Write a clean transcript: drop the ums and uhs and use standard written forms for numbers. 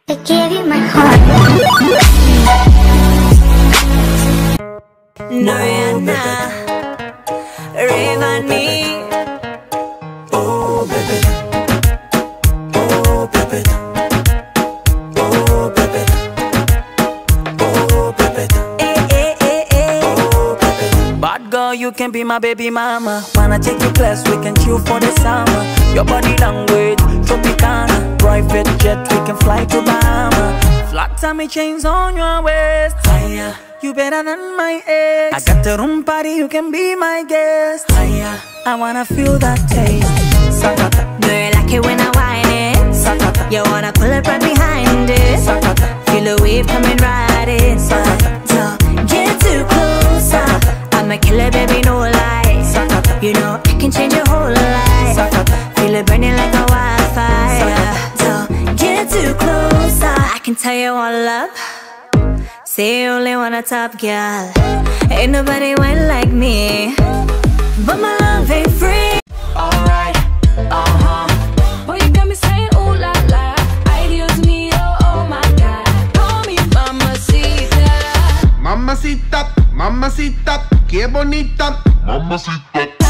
I gave you my heart. Noriana, Raveena. Oh, Papeta. Oh, Papeta. Oh, Papeta. Oh, Papeta. Oh, Papeta. Bad girl, you can be my baby mama. Wanna take you class, we can chill for the summer. Your body language, Tropicana. Private jet, we can fly to Bahama. Flat tummy chains on your waist. Higher, you better than my ex. I got the room party, you can be my guest. Higher, I wanna feel that taste. Sakata, do you like it when I whine it? Sakata, you wanna pull it right behind it? Sakata, feel the wave coming right inside. Don't get too close. I'm a killer, baby, no lie. Sakata, you know I can change your whole life. Sakata, feel it burning like a wildfire. Don't get too close. I can tell you all up. Say you only want a top girl. Ain't nobody went like me, but my love ain't free. alright, Boy, you got me saying ooh la la. Ideas me, oh my God. Call me Mamacita. Mamacita, mamacita, qué bonita. Mamacita.